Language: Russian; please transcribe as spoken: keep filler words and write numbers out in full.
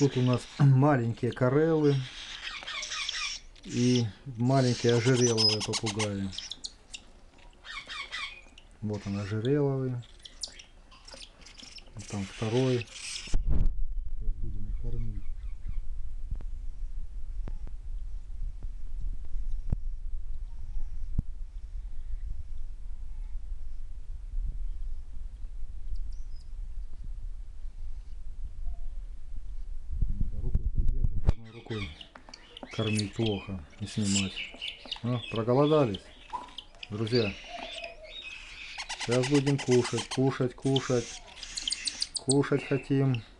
Тут у нас маленькие карелы и маленькие ожереловые попугаи. Вот он ожереловый. Там второй. Сейчас будем их кормить. Рукой придерживать, одной рукой кормить плохо, не снимать. А, проголодались, друзья. Сейчас будем кушать, кушать, кушать. Кушать хотим.